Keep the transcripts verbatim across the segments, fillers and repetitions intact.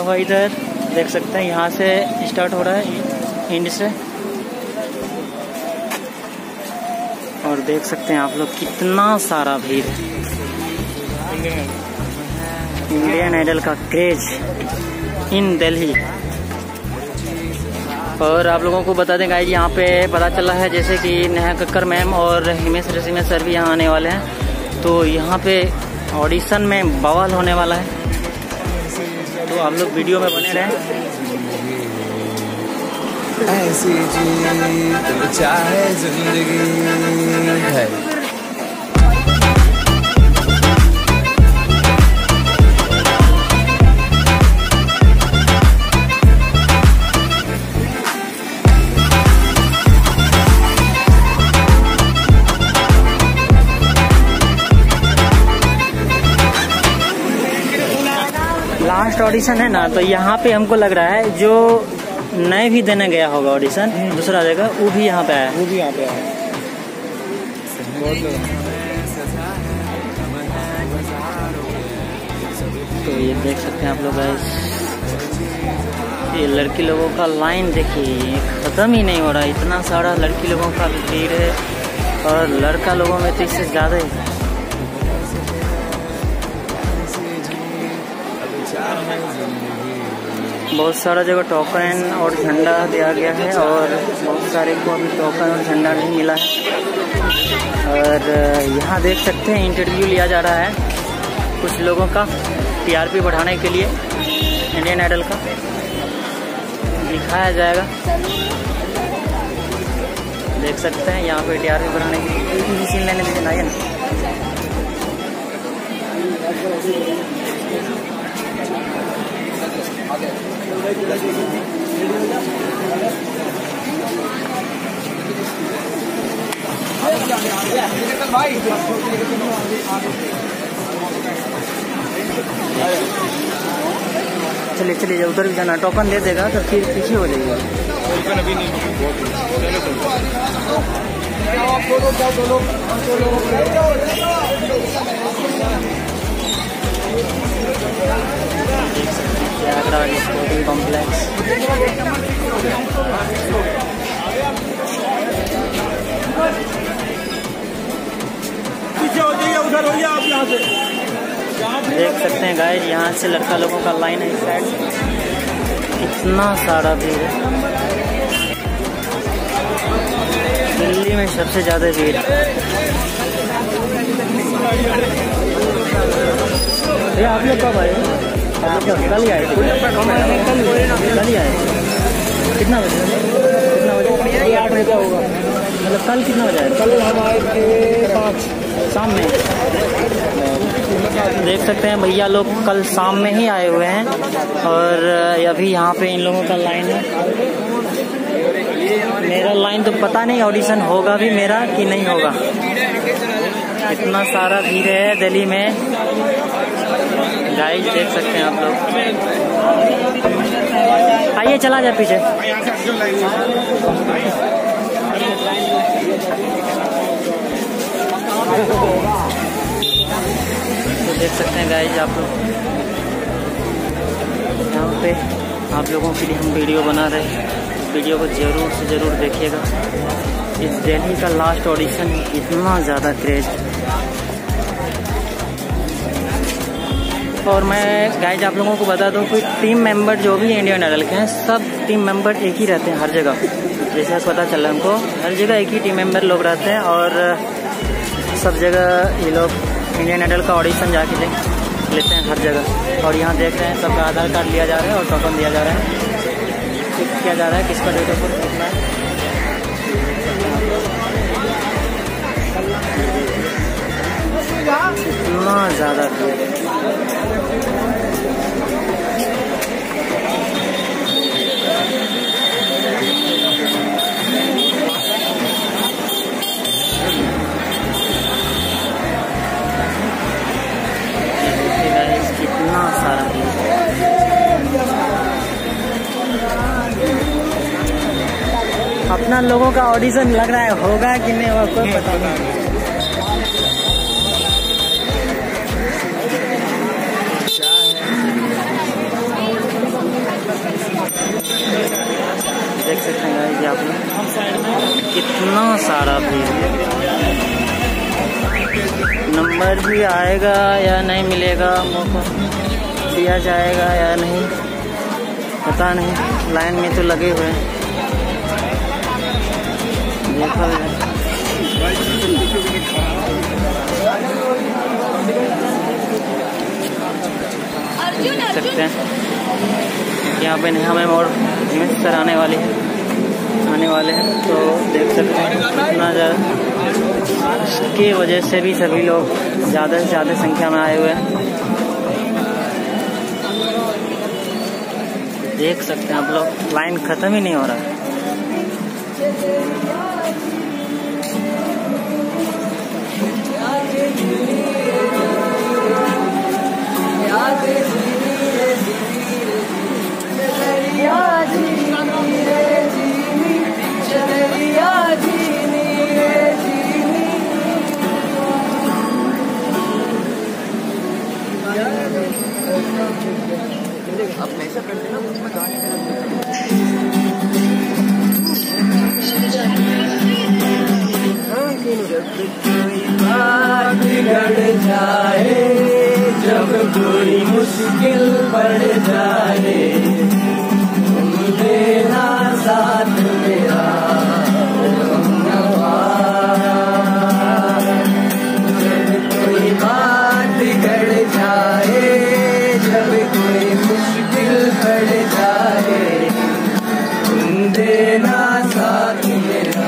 हुआ इधर देख सकते हैं, यहाँ से स्टार्ट हो रहा है इंड से। और देख सकते हैं आप लोग कितना सारा भीड़ है। इंडियन आइडल का क्रेज इन दिल्ली। और आप लोगों को बता दें गाइस, यहाँ पे पता चला है जैसे कि नेहा कक्कर मैम और हिमेश रेशमिया सर भी यहाँ आने वाले हैं, तो यहाँ पे ऑडिशन में बवाल होने वाला है, तो आप लोग वीडियो में बने रहें। ऐसी जीत चाहे जिंदगी है। लास्ट ऑडिशन है ना, तो यहाँ पे हमको लग रहा है जो नए भी देने गया होगा ऑडिशन दूसरा जगह, वो भी यहाँ पे आया वो भी यहाँ पे आया। तो ये देख सकते हैं आप लोग गाइस, ये लड़की लोगों का लाइन देखिए खत्म ही नहीं हो रहा, इतना सारा लड़की लोगों का भीड़ है और लड़का लोगों में तो इससे ज्यादा ही। बहुत सारा जगह टोकन और झंडा दिया गया है और बहुत सारे को अभी टोकन और झंडा नहीं मिला है। और यहाँ देख सकते हैं इंटरव्यू लिया जा रहा है कुछ लोगों का टीआरपी बढ़ाने के लिए, इंडियन आइडल का दिखाया जाएगा। देख सकते हैं यहाँ पे टीआरपी बढ़ाने के लिए मशीन लेने दीजिए ना। चलिए चलिए उधर भी जाना, टोकन दे देगा तो फिर पीछे हो जाएगा। अभी नहीं स्पोर्टिंग कॉम्प्लेक्स। उधर होइए आप यहाँ से। देख सकते हैं गाइस, यहाँ से लड़का लोगों का लाइन है इस साइड, इतना सारा भीड़ है। दिल्ली में सबसे ज्यादा भीड़। ये आप लोग कब आए? कल ही आए थे? कल ही आए। कितना बजे? कितना बजे? आठ बजे होगा। मतलब कल कितना बजे आए? कल हम आए थे पाँच शाम में। देख सकते हैं भैया लोग कल शाम में ही आए हुए हैं और अभी यहाँ पे इन लोगों का लाइन है। मेरा लाइन तो पता नहीं ऑडिशन होगा भी मेरा कि नहीं होगा, इतना सारा भीड़ है दिल्ली में गाइस। देख सकते हैं आप लोग। आइए चला जाए पीछे। तो देख सकते हैं गाइस आप लोग, यहाँ पे आप लोगों के लिए हम वीडियो बना रहे हैं, वीडियो को जरूर से जरूर देखिएगा। इस दिल्ली का लास्ट ऑडिशन इतना ज़्यादा क्रेज। और मैं गाइस आप लोगों को बता दूं कि टीम मेंबर जो भी इंडियन आइडल के हैं सब टीम मेंबर एक ही रहते हैं हर जगह, जैसे पता चला हमको हर जगह एक ही टीम मेंबर लोग रहते हैं और सब जगह ये लोग इंडियन आइडल का ऑडिशन जाके लेते हैं हर जगह। और यहाँ देख रहे हैं सबका आधार कार्ड लिया जा रहा है और टोकन दिया जा रहा है, चेक किया जा रहा है किसका डेट ऑफ बर्थ कितना है। इतना ज़्यादा कितना सारा अपना लोगों का ऑडिशन लग रहा है होगा कि नहीं होगा कोई पता नहीं। अभी आएगा या नहीं मिलेगा, मौका दिया जाएगा या नहीं पता नहीं। लाइन में तो लगे हुए हैं, देखो देख सकते हैं यहाँ पे नेहा मैम और हिमेश सर आने वाले हैं आने वाले हैं तो देख सकते हैं कितना ज़्यादा, इसकी वजह से भी सभी लोग ज़्यादा से ज़्यादा संख्या में आए हुए हैं। देख सकते हैं आप लोग, लाइन ख़त्म ही नहीं हो रहा है। बिगड़ जाए जब कोई मुश्किल पड़ जाए, तुम देना साथ मेरा जब कोई बात बिगड़ जाए, जब कोई मुश्किल पड़ जाए, तुम देना साथ मेरा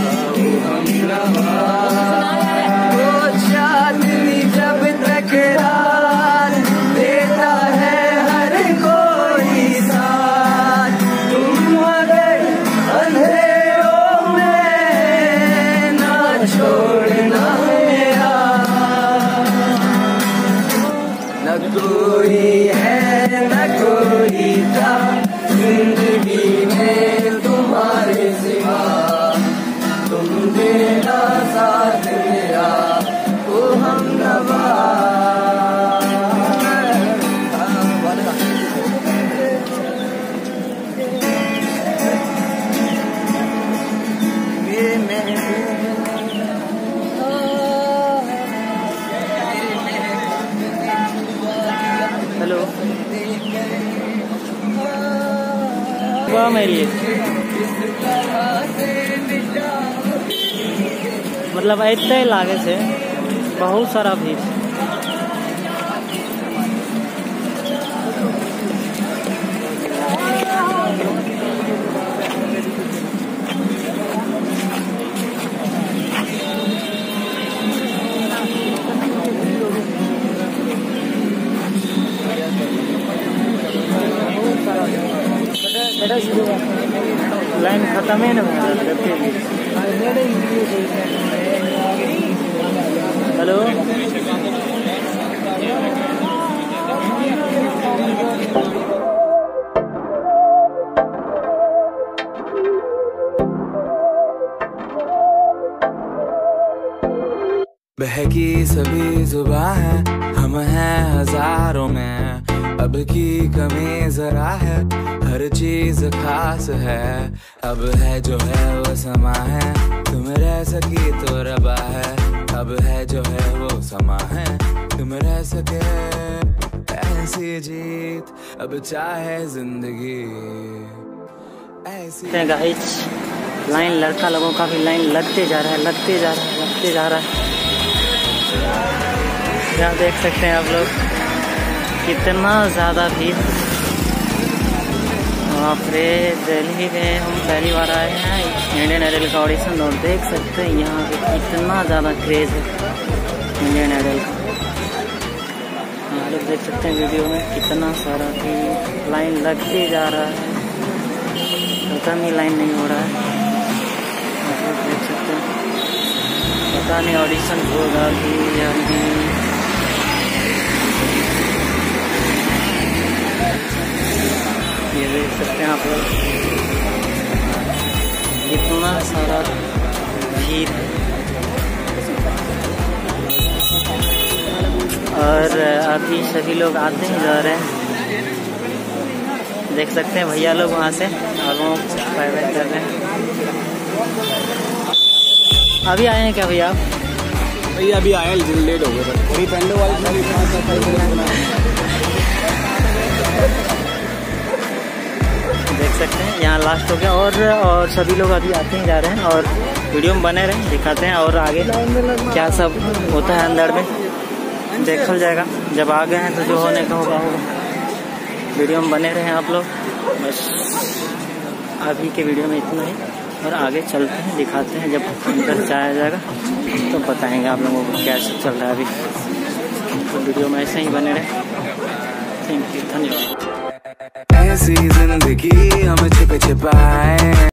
जिंदगी में तुम्हारे सिवा, तुम देना साथ मेरा ओ हमनवा। हेलो वाह मेरी, मतलब इतने लागे से बहुत सारा भीड़। लाइन खत्म है ना। हेलो बहकी सभी जुबां है, हम हैं हजारों में, अब की कमी जरा है, हर चीज खास है, अब है जो है वो समा है, तुम रह सकी तो रबा है, अब है जो है वो समा है, तुम रह सके ऐसी जीत, अब चाहे जिंदगी ऐसी। गाइस लाइन लड़का लोगों का भी लाइन लगते जा रहा है लगते जा रहा है लगते जा रहा है। यहाँ देख सकते हैं आप लोग कितना ज़्यादा भीड़। बाप रे, दिल्ली में हम पहली बार आए हैं इंडियन आइडल का ऑडिशन और देख सकते हैं यहाँ पे कितना ज़्यादा क्रेज़ है इंडियन आइडल का। आप लोग देख सकते हैं वीडियो में कितना सारा भी लाइन लगते जा रहा है, खत्म ही लाइन नहीं हो रहा है। आप लोग देख सकते हैं, पता नहीं ऑडिशन होगा कि या नहीं। ये देख सकते हैं आप लोग कितना सारा भीड़, और अभी सभी लोग आते ही जा रहे हैं। देख सकते हैं भैया लोग वहाँ से और वो बाय बाय कर रहे हैं। अभी आए हैं क्या भैया आप? भैया अभी आया लेट हो गया। अभी पेंडो वाली देख सकते हैं यहाँ लास्ट हो गया और और सभी लोग अभी आते ही जा रहे हैं और वीडियो में बने रहे दिखाते हैं और आगे क्या सब होता है अंदर में देखा जाएगा। जब आ गए हैं तो जो होने का होगा होगा। वीडियो में बने रहे आप लोग। बस अभी के वीडियो में इतना ही और आगे चलते हैं दिखाते हैं। जब अंदर जाया जाएगा तो बताएंगे आप लोगों को क्या चल रहा है अभी। तो वीडियो में ऐसे ही बने रहे। थैंक यू, धन्यवाद। ऐसी जिंदगी हम छिप छिपाए।